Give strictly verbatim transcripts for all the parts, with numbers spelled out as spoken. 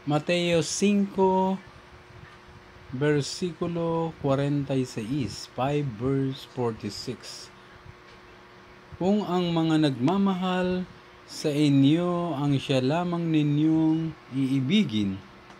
Mateo five, versikulo forty-six, five verse forty-six. Kung ang mga nagmamahal sa inyo ang siya lamang ninyong iibigin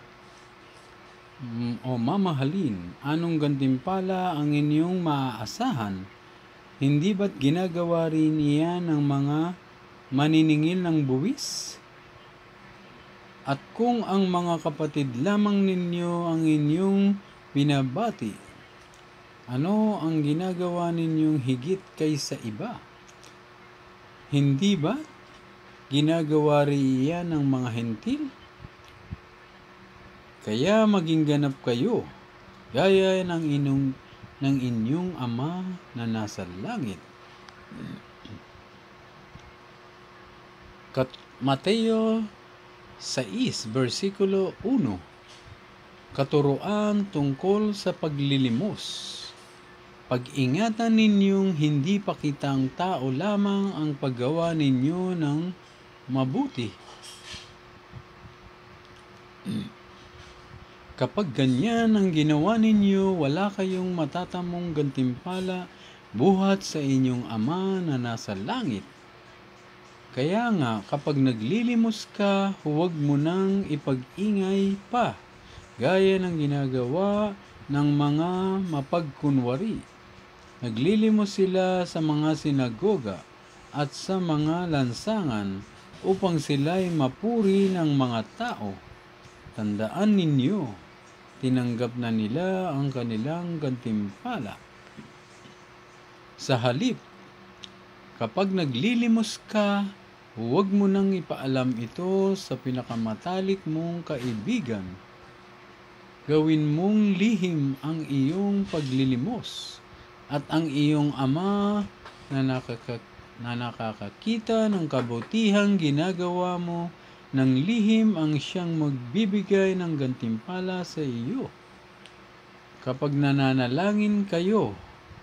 o mamahalin, anong gantimpala ang inyong maaasahan? Hindi ba't ginagawa rin iyan ng mga maniningil ng buwis? At kung ang mga kapatid lamang ninyo ang inyong binabati, ano ang ginagawa ninyong higit kaysa iba? Hindi ba ginagawa rin iyan ng mga hentil? Kaya maging ganap kayo, gaya ng, inong, ng inyong Ama na nasa langit. Kat Mateo six, versikulo one. Katuruan tungkol sa paglilimos. Pag-ingatan ninyong hindi pakita ang tao lamang ang paggawa ninyo ng mabuti. Kapag ganyan ang ginawa ninyo, wala kayong matatamong gantimpala buhat sa inyong Ama na nasa langit. Kaya nga, kapag naglilimos ka, huwag mo nang ipag-ingay pa, gaya ng ginagawa ng mga mapagkunwari. Naglilimos sila sa mga sinagoga at sa mga lansangan upang sila'y mapuri ng mga tao. Tandaan ninyo, tinanggap na nila ang kanilang gantimpala. Sa halip, kapag naglilimos ka, huwag mo nang ipaalam ito sa pinakamatalik mong kaibigan. Gawin mong lihim ang iyong paglilimos, at ang iyong Ama na, nakaka- na nakakakita ng kabutihang ginagawa mo ng lihim ang siyang magbibigay ng gantimpala sa iyo. Kapag nananalangin kayo,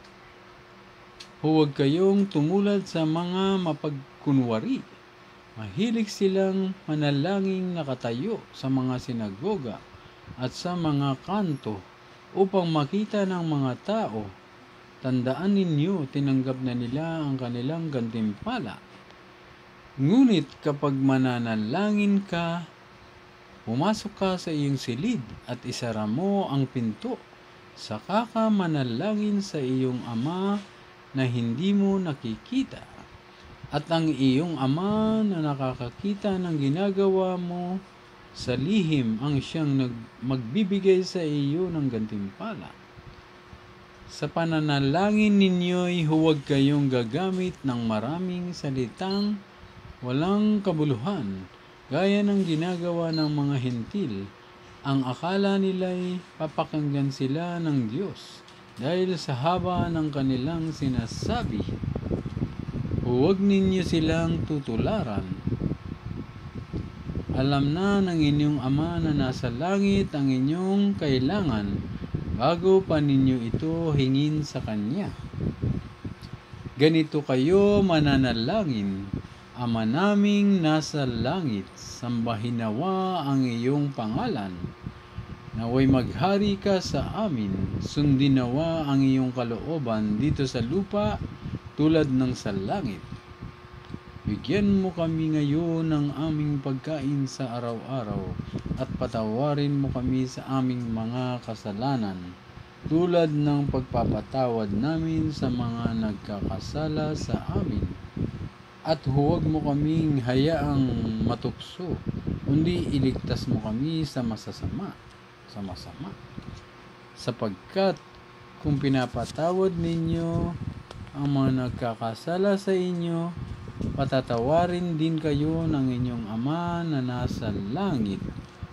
huwag kayong tumulad sa mga mapagkunwari. Mahilig silang manalangin nakatayo sa mga sinagoga at sa mga kanto upang makita ng mga tao. Tandaan ninyo, tinanggap na nila ang kanilang gantimpala. Ngunit kapag mananalangin ka, pumasok ka sa iyong silid at isara mo ang pinto. Saka ka manalangin sa iyong Ama na hindi mo nakikita. At ang iyong Ama na nakakakita ng ginagawa mo sa lihim ang siyang nag- magbibigay sa iyo ng gantimpala. Sa pananalangin ninyo'y huwag kayong gagamit ng maraming salitang walang kabuluhan, gaya ng ginagawa ng mga hentil. Ang akala nila'y papakinggan sila ng Diyos dahil sa haba ng kanilang sinasabi. Huwag ninyo silang tutularan. Alam na ng inyong Ama na nasa langit ang inyong kailangan bago pa ninyo ito hingin sa Kanya. Ganito kayo mananalangin: Ama naming nasa langit, sambahin nawa ang iyong pangalan. Naway maghari ka sa amin, sundin nawa ang iyong kalooban dito sa lupa tulad ng sa langit. Bigyan mo kami ngayon ng aming pagkain sa araw-araw at patawarin mo kami sa aming mga kasalanan tulad ng pagpapatawad namin sa mga nagkakasala sa amin. At huwag mo kaming hayaang matukso, kundi iligtas mo kami sa masasama, sa masama. Sapagkat kung pinapatawad ninyo ang mga nagkakasala sa inyo, patatawarin din kayo ng inyong Ama na nasa langit.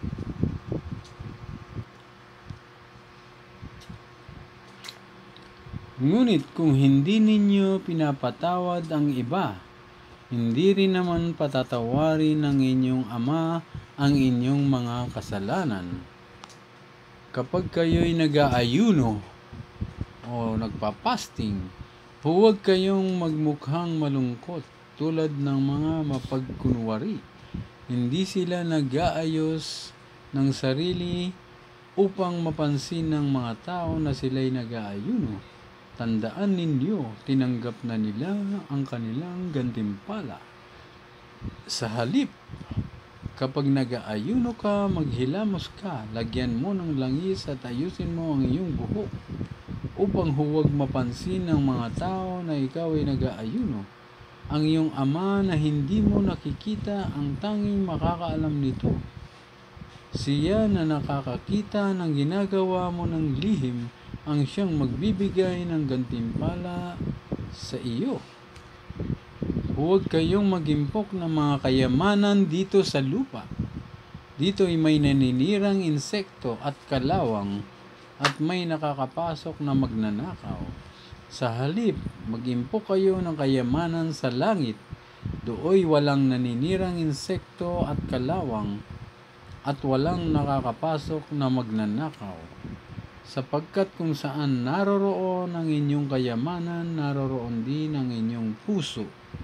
Ngunit kung hindi ninyo pinapatawad ang iba, hindi rin naman patatawarin ng inyong Ama ang inyong mga kasalanan. Kapag kayo'y nag-aayuno o nagpapasting, huwag kayong magmukhang malungkot tulad ng mga mapagkunwari. Hindi sila nag-aayos ng sarili upang mapansin ng mga tao na sila'y nag-aayuno. Tandaan ninyo, tinanggap na nila ang kanilang gantimpala. Sa halip, kapag nag-aayuno ka, maghilamos ka, lagyan mo ng langis at ayusin mo ang iyong buhok, upang huwag mapansin ng mga tao na ikaw ay nag-aayuno. Ang iyong ama na hindi mo nakikita ang tanging makakaalam nito. Siya na nakakakita ng ginagawa mo ng lihim ang siyang magbibigay ng gantimpala sa iyo. Huwag kayong magimpok ng mga kayamanan dito sa lupa. Dito ay may naninirang insekto at kalawang at may nakakapasok na magnanakaw. Sa halip, mag-impok kayo ng kayamanan sa langit. Dooy walang naninirang insekto at kalawang at walang nakakapasok na magnanakaw. Sapagkat kung saan naroroon ang inyong kayamanan, naroroon din ang inyong puso.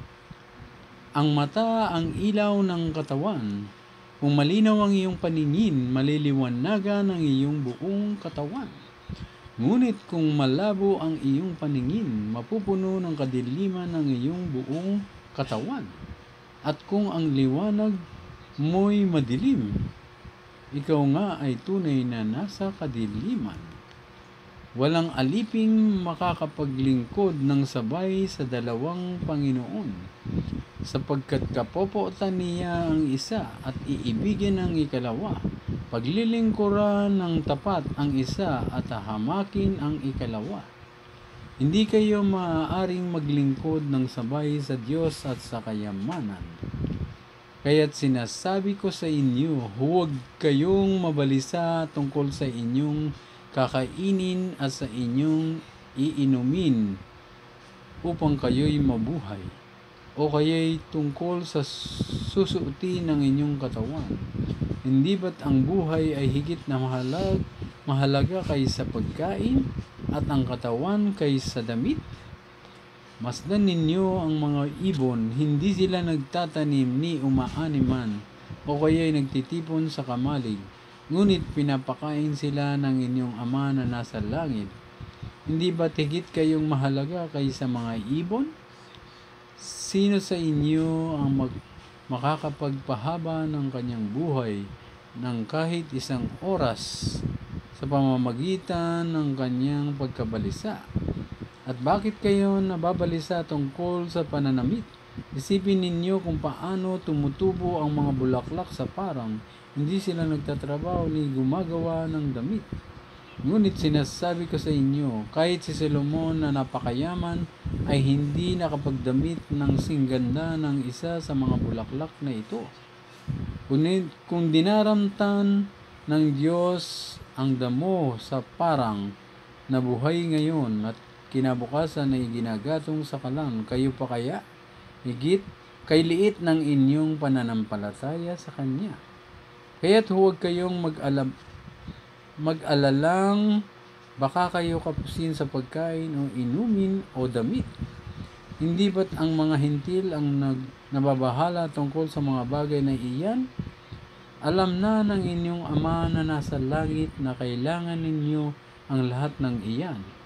Ang mata ang ilaw ng katawan. Kung malinaw ang iyong paningin, maliliwanagan ang iyong buong katawan. Ngunit kung malabo ang iyong paningin, mapupuno ng kadiliman ang iyong buong katawan. At kung ang liwanag mo'y madilim, ikaw nga ay tunay na nasa kadiliman. Walang aliping makakapaglingkod ng sabay sa dalawang Panginoon, sapagkat kapopotan niya ang isa at iibigin ang ikalawa, paglilingkuran ng tapat ang isa at hahamakin ang ikalawa. Hindi kayo maaaring maglingkod ng sabay sa Diyos at sa kayamanan. Kaya't sinasabi ko sa inyo, huwag kayong mabalisa tungkol sa inyong kakainin at sa inyong iinumin upang kayo'y mabuhay, o kayo'y tungkol sa susuotin ng inyong katawan. Hindi ba't ang buhay ay higit na mahalag, mahalaga kaysa pagkain at ang katawan kaysa damit? Masdan ninyo ang mga ibon, hindi sila nagtatanim ni umaaniman o kaya'y nagtitipon sa kamalig. Ngunit pinapakain sila ng inyong ama na nasa langit. Hindi ba higit kayong mahalaga kaysa mga ibon? Sino sa inyo ang mag makakapagpahaba ng kanyang buhay ng kahit isang oras sa pamamagitan ng kanyang pagkabalisa? At bakit kayo nababalisa tungkol sa pananamit? Isipin ninyo kung paano tumutubo ang mga bulaklak sa parang. Hindi sila nagtatrabaho ni gumagawa ng damit. Ngunit sinasabi ko sa inyo, kahit si Solomon na napakayaman ay hindi nakapagdamit ng singganda ng isa sa mga bulaklak na ito. Kung dinaramtan ng Diyos ang damo sa parang na buhay ngayon at kinabukasan ay ginagatong sa kalan, kayo pa kaya? Higit kay liit ng inyong pananampalataya sa Kanya. Kaya't huwag kayong mag-alam, mag-alalang baka kayo kapusin sa pagkain o inumin o damit. Hindi ba't ang mga hintil ang nag, nababahala tungkol sa mga bagay na iyan? Alam na ng inyong Ama na nasa langit na kailangan ninyo ang lahat ng iyan.